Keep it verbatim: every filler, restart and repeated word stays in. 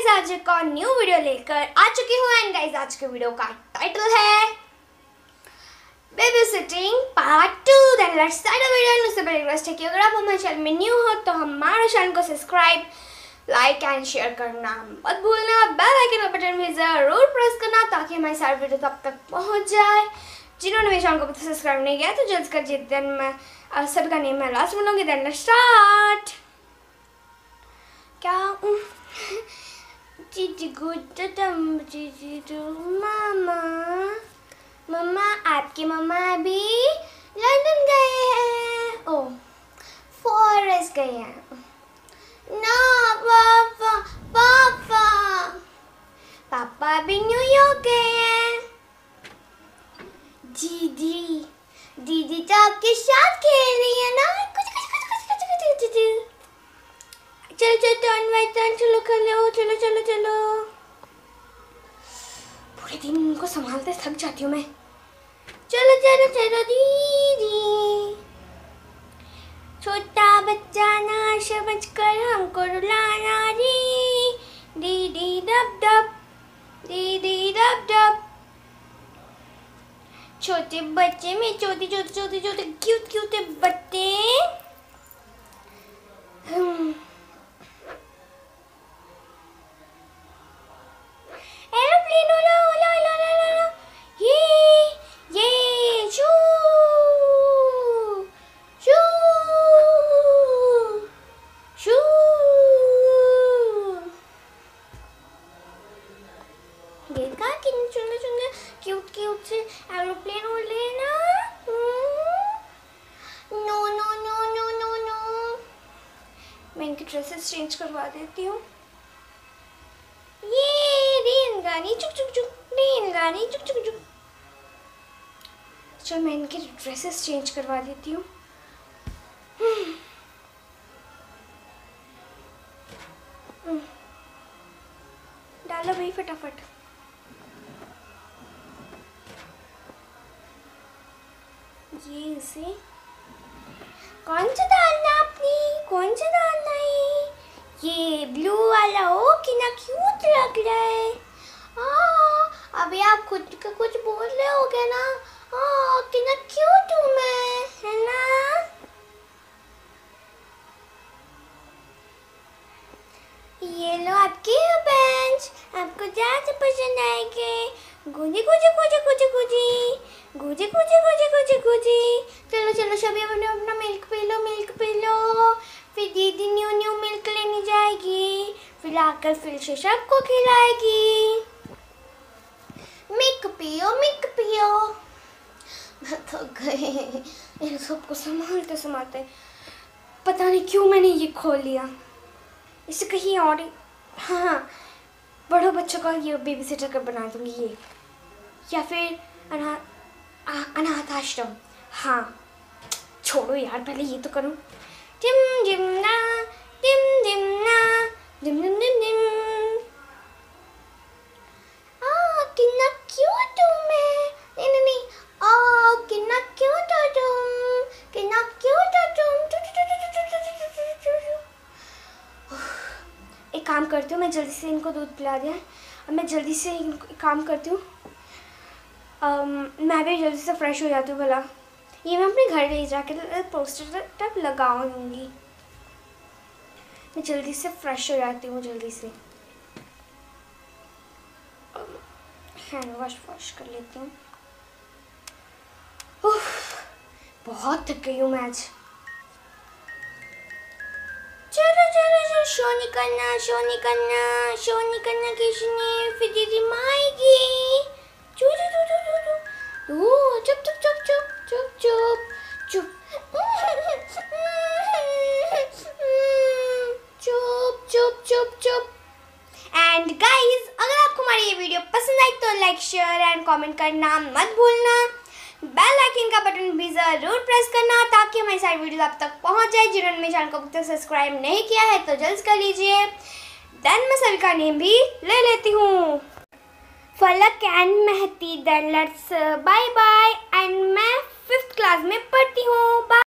आज एक और न्यू वीडियो लेकर आ चुकी हूँ एंड गाइस आज के वीडियो का टाइटल है babysitting part two. Then let's start the video. उससे पहले रिक्वेस्ट है कि अगर आप हमारे चैनल में न्यू हो तो हमारे चैनल को सब्सक्राइब लाइक एंड शेयर करना मत भूलना। बेल आइकन का बटन भी जरूर प्रेस करना ताकि हमारी सारी वीडियो तब तक पहुँच जाए। जिन्होंने मेरे चैनल को सब्सक्राइब नहीं किया तो जल्द कर जिस दिन मैं सबका नेम मैं लास्ट में लूँगी। Then let's start. क्या जीजी गुड जीजी टू मामा मम्मा आपके मम्मा अभी लंदन गए हैं। ओ फॉरेस्ट गए हैं ना पापा पापा पापा अभी न्यूयॉर्क गए हैं। दीदी दीदी तो आपके साथ खेल रही है ना। कुछ कुछ कुछ कुछ कुछ कुछ कुछ कुछ चलो चलो टर्न बाय टर्न चलो कर लो चलो चलो चलो। पूरे दिन उनको संभालते थक जाती हूँ मैं। चलो चलो चलो दीदी। छोटा बच्चा ना समझ कर हमको रुलाना दी दीदी डब डब दीदी डब डब। छोटे बच्चे में छोटे छोटे छोटे छोटे क्यूट क्यूट बच्चे। एरोप्लेन ओला ओला ओला ओला ये ये शू शू शू। देखा कितने सुंदर सुंदर क्यूट क्यूट से एरोप्लेन उड़ रहे हैं ना। No no no no no no. मैं इनकी ड्रेसेस चेंज करवा देती हूँ। ये रेलगाड़ी चुक चुक चुक रेलगाड़ी चुक चुक चुक। चल मैं इनके ड्रेसेस चेंज करवा देती हूँ। डालो भाई फटाफट। ये इसे कौन सा डालना आपने कौन सा डालना है। ये ब्लू वाला हो कितना क्यूट लग रहा है। हाँ अभी आप खुद का कुछ बोल रहे होगे ना। हाँ कितना क्यूट हूँ मैं है ना। ये लो आपके बेंच आपको ज़्यादा पसंद आएंगे। गुजी गुजी गुजी गुजी गुजी गुजी गुजी गुजी गुजी गुजी। चलो चलो सभी अपने अपना मिल्क पी लो मिल्क पी लो। फिर दीदी न्यू न्यू मिल्क लेने जाएगी फिर आकर फिर से सबको खिलाएगी। मिल्क पियो मिल्क पियो। मैं थक गई इन सबको संभालते संभालते। पता नहीं क्यों मैंने ये खोल लिया। इसे कहीं और हाँ हाँ बड़ों बच्चों का ये बेबी सिटर कर बना दूंगी ये या फिर अनाथ अनाथ आश्रम। हाँ छोड़ो यार पहले ये तो करूँ। जिम जिम ना जिम जिम ना जिम जिम जिम जिम। आ कितना क्यूट हूँ मैं। नहीं नहीं नहीं आ कितना क्यूट हो तुम कितना क्यूट हो तुम। एक काम करती हूँ मैं जल्दी से इनको दूध पिला दिया अब मैं जल्दी से इनको काम करती हूँ। मैं भी जल्दी से फ्रेश हो जाती हूँ भला। ये मैं अपने घर ले जाकर पोस्टर तक लगाऊंगी। मैं जल्दी से फ्रेश हो जाती हूँ जल्दी से हैंड वॉश वॉश कर लेती हूँ। बहुत थक गई हूँ मैं आज। चलो चलो चलो शो निकलना शो निकलना शो निकलना किसने फिर दीदी माँ आएगी। चू चू चू चू चू चू चुप चुप चुप चुप चुप चुप चुप चुप चुप चुप। एंड गाइस अगर आपको हमारी ये वीडियो पसंद आई तो लाइक शेयर एंड कमेंट करना मत भूलना। बेल आइकन का बटन भी जरूर प्रेस करना ताकि हमारी सारी वीडियो आप तक पहुंच जाए। जिन्होंने मेरे चैनल को अब तक सब्सक्राइब नहीं किया है तो जल्द कर लीजिए। देन मैं सभी का नेम भी ले लेती हूँ Falak and Mahati. Then let's bye bye and मैं फिफ्थ क्लास में पढ़ती हूँ।